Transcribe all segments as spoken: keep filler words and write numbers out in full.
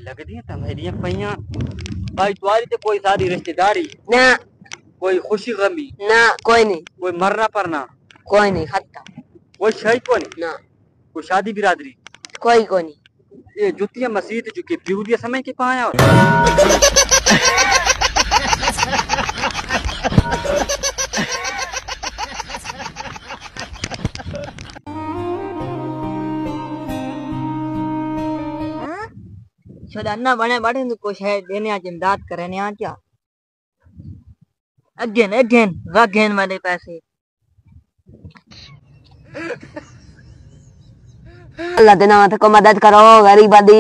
लगदी है मेरिया पईया भाई तुम्हारी तो कोई सारी रिश्तेदारी ना, कोई खुशी गमी ना, कोई नहीं, कोई मरना परना कोई नहीं, खत्म, कोई शही को नहीं ना, कोई शादी बिरादरी कोई कोई नहीं। ये जुतिया मस्जिद चुकी प्यूदिया समय के पाया और छोड़ा ना बने बड़े तो कुछ है देने आज इमदाद करे ने आज अगेन अगेन अगेन वाले पैसे अल्लाह के नाम को मदद करो गरीब आदि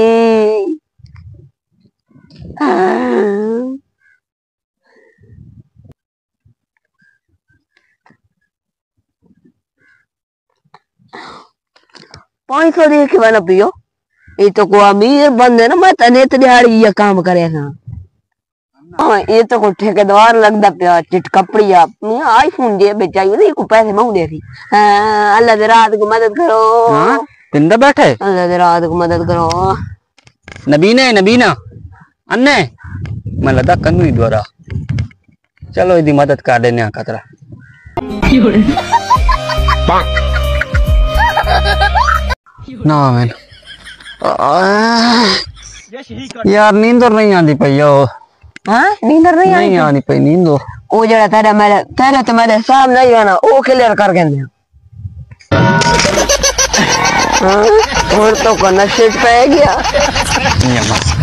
पाँच सौ देख के बना पियो ये तो को अमीर बंदे ना मैं तने दिहाड़ी ये काम करे ना हाँ ये तो को ठेकेदार लगदा पिया चिट कपड़ी आप आईफोन दे बेचाई नहीं को पैसे मांग दे थी हाँ अल्लाह दे रात को मदद करो हाँ जिंदा बैठे अल्लाह दे रात को मदद करो नबीना नबीना अन्ने मैं लदा कन्नू द्वारा चलो इदी मदद कर देने खतरा ना मैन यार नींद नहीं आती पई हाँ नींद नहीं आई नहीं आनी पई नींद ओ जड़ा तेरा मेरे तेरे तो मेरे सामने ही आना ओ क्लियर कर कहंदे हां और तो को नशे पे गया